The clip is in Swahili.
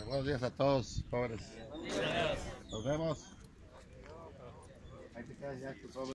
Buenos días a todos, jóvenes. Nos vemos. Ahí te quedas ya, tu